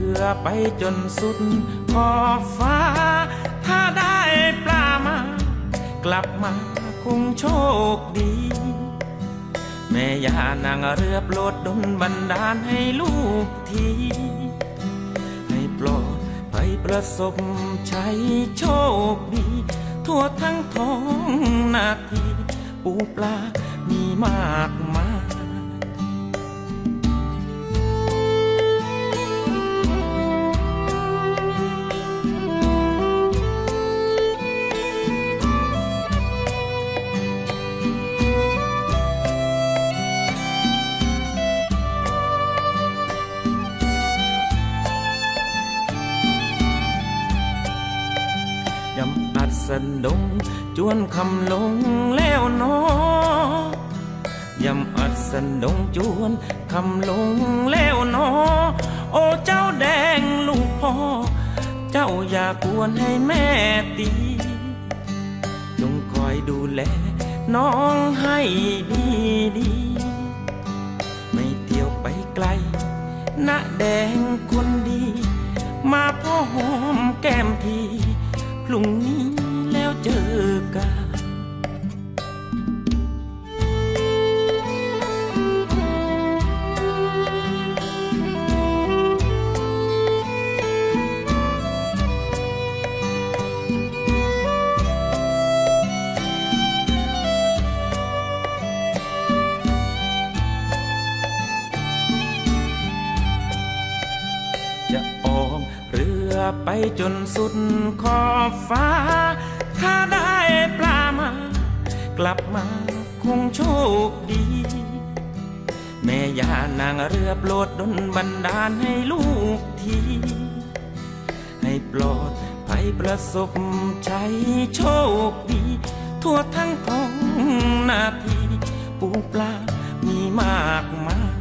รือไปจนสุดขอบฟ้าถ้าได้ปลามากลับมาคงโชคดีแม่ย่านางเรือโปรดดลบันดาลให้ลูกทีให้ปลอดภัยประสบชัยโชคดีทั่วทั้งท้องนาทีปูปลามีมากมายยำอัดสันดงจวนคำลงแล้วเนาะยำอัดสันดงจวนคำลงแล้วเนาะโอ้เจ้าแดงลูกพ่อเจ้าอย่ากวนให้แม่ตีจงคอยดูแลน้องให้ดีดีไม่เที่ยวไปไกลนะแดงคนดีมาพ่อหอมแก้มทีพรุ่งนี้แล้วเจอกันจะออกเรือไปจนสุดขอบฟ้าถ้าได้ปลามากลับมาคงโชคดีแม่ย่านางเรือโปรดดลบันดาลให้ลูกทีให้ปลอดภัยประสบชัยโชคดีทั่วทั้งท้องนาทีปูปลามีมากมาย